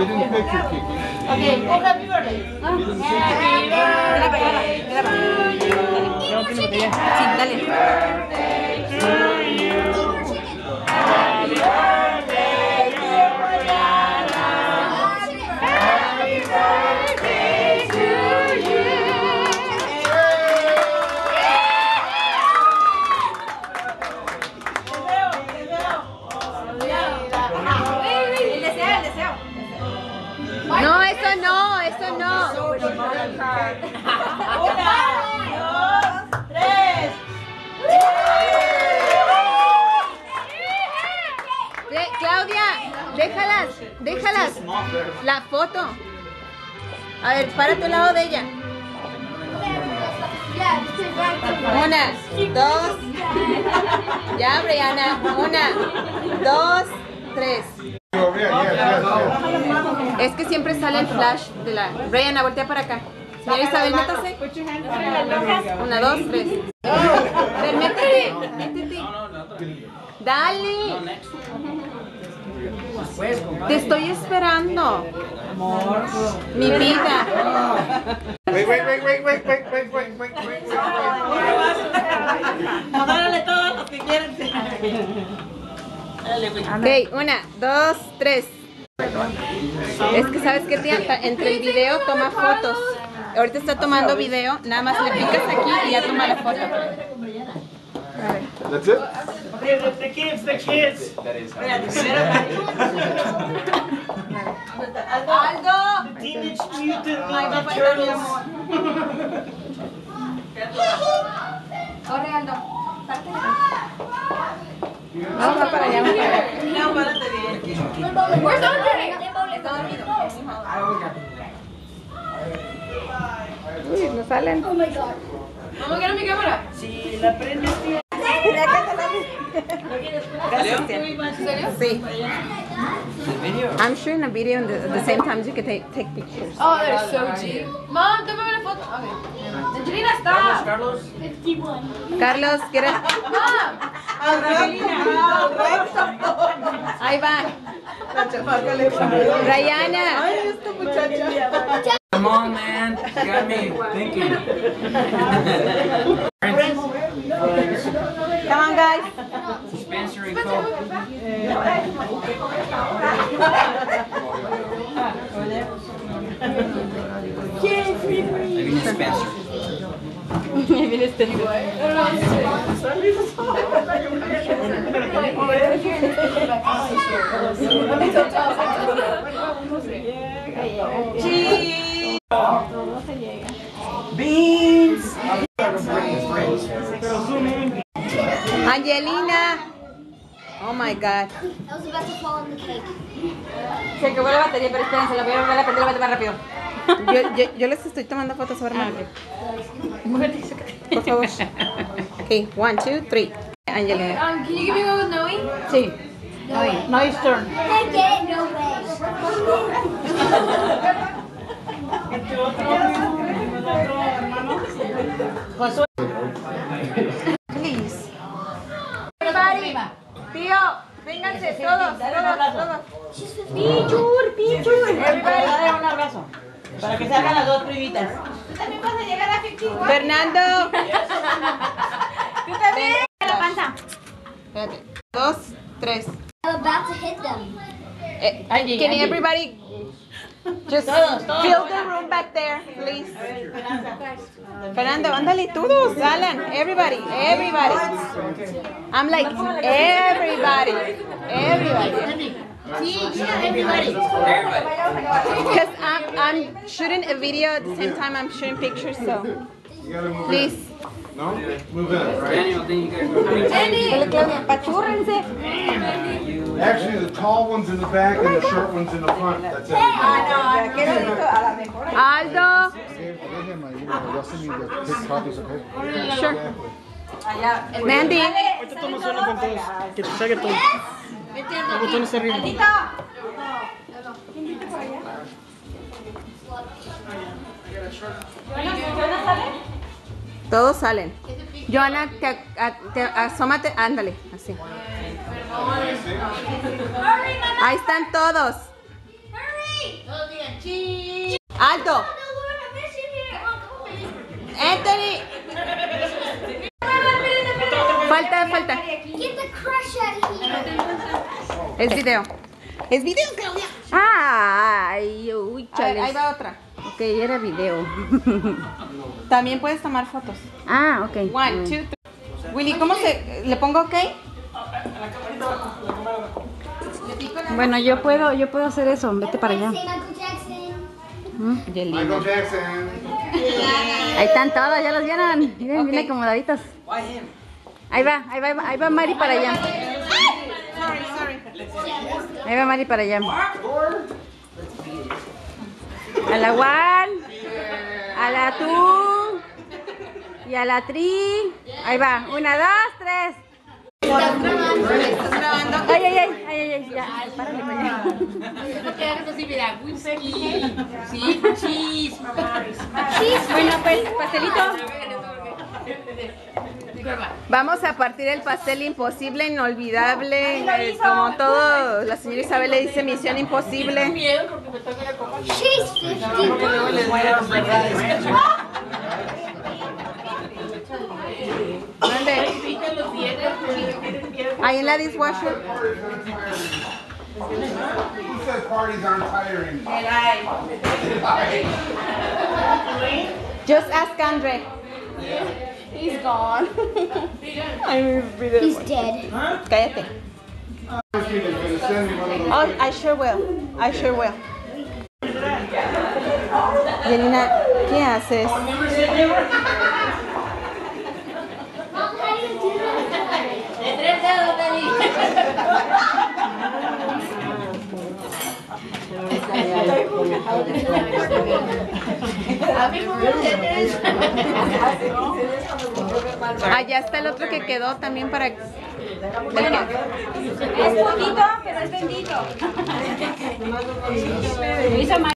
Get in the picture, Kiki. Okay, oh, happy birthday. Happy birthday. Sí, dale. No, eso no, eso no. 1, 2, 3. Claudia, déjalas. La foto. A ver, para tu lado de ella. 1, 2. Ya, Brianna. 1, 2, 3. Es que siempre sale el flash de la... Brianna, voltea para acá. Señora Isabel, métase. 1, 2, 3. A ver, métete. Dale. Te estoy esperando. Mi vida. Wait. Dale todos los que quieran. Ok, 1, 2, 3. Es que sabes que tía, entre el video toma fotos. Ahorita está tomando video, nada más le picas aquí y ya toma la foto. That's it? The kids. Aldo. Teenage Mutant Ay, Ninja papá, Turtles. Corre, Aldo. No, va para allá. No, párate bien. Está dormido. Uy, no salen. ¿Vamos a quedar mi cámara? Si la prendes, tía. Gracias, tía. Sí. I'm shooting a video and at the same time you can take pictures. Oh, they're so cheap. Mom, tómame una foto. Okay. Angelina, stop. Carlos, ¿quieres? Mom. Angelina. Ahí va. Rayana. Ay, esta muchacha. Come on, man. You got me thinking. Come on, guys. Spencer and Coke. Maybe Spencer. Beans. Angelina. Oh my God. I was about to fall on the cake. Se acabó la batería, pero espérense, la voy a volver a prender más rápido. Yo les estoy tomando fotos ahora. Por favor. Ok, 1, 2, 3. Angelina. Can you give me one with Noe? Sí. Nice turn. I get it, no way. Please. Everybody. Tío, vénganse todos. Pichur. Everybody. Dale un abrazo. Para que salgan las dos primitas. ¿Tú también vas a llegar a 51? Fernando. ¿Tú también? La panza. Espérate. 2, 3. I'm about to hit them. Can everybody just fill the room back there, please? Fernando, ándale todos, Alan, everybody. I'm like, everybody. Because I'm shooting a video at the same time I'm shooting pictures, so You gotta move please. in. No? Move in, right? Daniel, then you guys. Pachúrrense. Actually, the tall one's in the back and the short one's in the front. That's it. Aldo. Sure. Mandy. Ahorita tomas una con todos. Que te salga todo. Los botones arriba. Todos salen. Joana, asómate, ándale, así. Ahí están todos. ¡Alto! ¡Anthony! Falta. Get the crush out of here. Es video. Es video, Claudia. Ay, uy, chales. Ahí va otra. Ok, era video. También puedes tomar fotos. Ah, ok. 1, 2, 3. Willy, ¿cómo se...? ¿Le pongo ok? Bueno, yo puedo hacer eso. Vete para allá. Say Michael Jackson. Michael Jackson. Ahí están todos, ya los vieron. Miren, bien acomodaditos. Ahí va Mari para allá. Ahí va Mari para allá. A la Juan, a la tú y a la Tri. Ahí va, 1, 2, 3. ¿Estás grabando? Ay, ya. Párale para allá. Bueno, pues, pastelito. Vamos a partir el pastel imposible, inolvidable, como todo, la señora Isabel le dice misión imposible. She's 51. ¿Dónde? Ahí en la dishwasher. Who said parties aren't tiring? Just ask Andre. He's gone. He's dead. Cállate. Oh, I sure will. Yanina, ¿qué haces? Mom, how do you do Allá está el otro que quedó también para... Es poquito, pero es bendito.